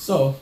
So,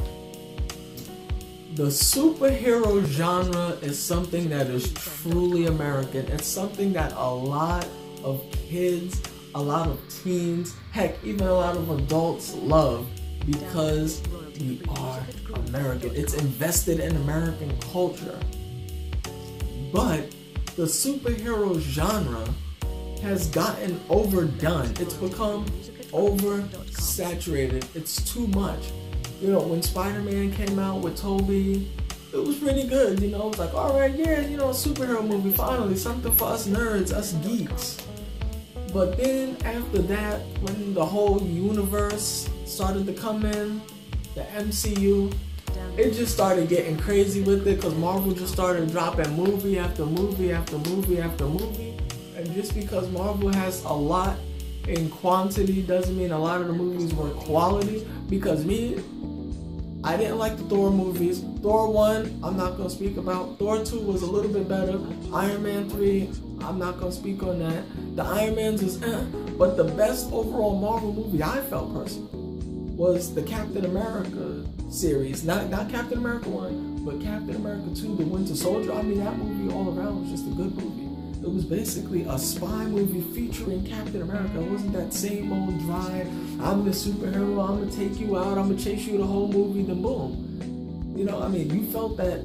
the superhero genre is something that is truly American. It's something that a lot of kids, a lot of teens, heck, even a lot of adults love because we are American. It's invested in American culture. But the superhero genre has gotten overdone. It's become oversaturated. It's too much. You know, when Spider-Man came out with Tobey, it was pretty good. You know, it was like, all right, yeah, you know, a superhero movie, finally, something for us nerds, us geeks. But then after that, when the whole universe started to come in, the MCU, it just started getting crazy with it because Marvel just started dropping movie after movie after movie after movie. And just because Marvel has a lot in quantity doesn't mean a lot of the movies were quality. Because I didn't like the Thor movies. Thor 1, I'm not going to speak about. Thor 2 was a little bit better. Iron Man 3, I'm not going to speak on that. The Iron Man's is but the best overall Marvel movie I felt personally was the Captain America series. Not Captain America 1, but Captain America 2, The Winter Soldier. I mean, that movie all around was just a good movie. It was basically a spy movie featuring Captain America. It wasn't that same old dry, I'm the superhero, I'm gonna take you out, I'm gonna chase you the whole movie, then boom. You know, I mean, you felt that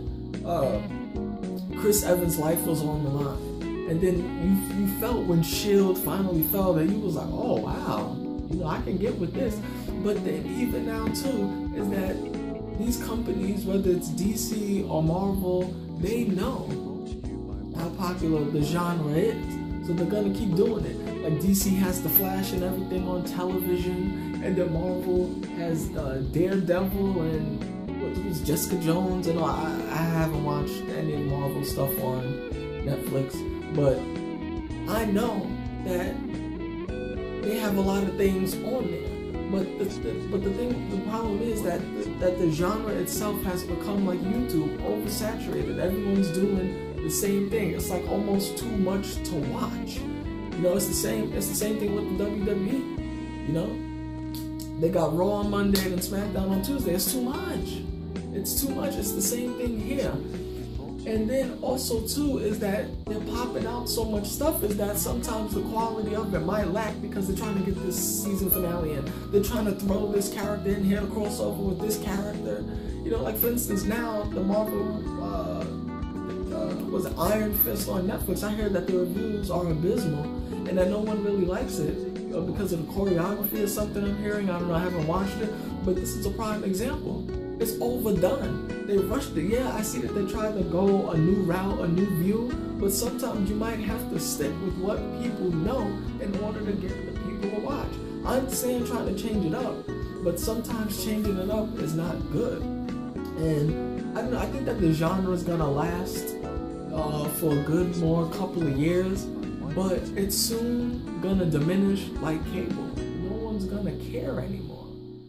Chris Evans' life was on the line. And then you felt when S.H.I.E.L.D. finally fell that you was like, oh wow, you know, I can get with this. But then even now too, is that these companies, whether it's DC or Marvel, they know how popular the genre is, so they're gonna keep doing it. Like DC has the Flash and everything on television, and then Marvel has Daredevil and what was Jessica Jones and all. I haven't watched any of Marvel stuff on Netflix, but I know that they have a lot of things on there. But the problem is that the genre itself has become like YouTube, oversaturated. Everyone's doing the same thing. It's like almost too much to watch. You know, it's the same thing with the WWE. You know, they got Raw on Monday and SmackDown on Tuesday. It's too much. It's too much. It's the same thing here. And then also too is that they're popping out so much stuff is that sometimes the quality of it might lack because they're trying to get this season finale in. They're trying to throw this character in here to cross over with this character. You know, like for instance now the Marvel was it Iron Fist on Netflix. I hear that the reviews are abysmal and that no one really likes it because of the choreography or something I'm hearing. I don't know, I haven't watched it, but this is a prime example. It's overdone. They rushed it. Yeah, I see that they tried to go a new route, a new view, but sometimes you might have to stick with what people know in order to get the people to watch. I understand trying to change it up, but sometimes changing it up is not good. And I don't know, I think that the genre is gonna last for a good more couple of years, but it's soon gonna diminish like cable. No one's gonna care anymore.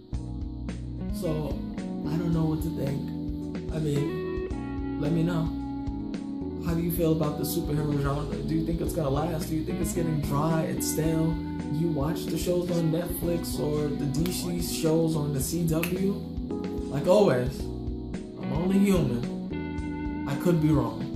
So I don't know what to think. I mean, let me know. How do you feel about the superhero genre? Do you think it's gonna last? Do you think it's getting dry and stale? Do you watch the shows on Netflix or the DC shows on the CW? Like always, I'm only human. I could be wrong.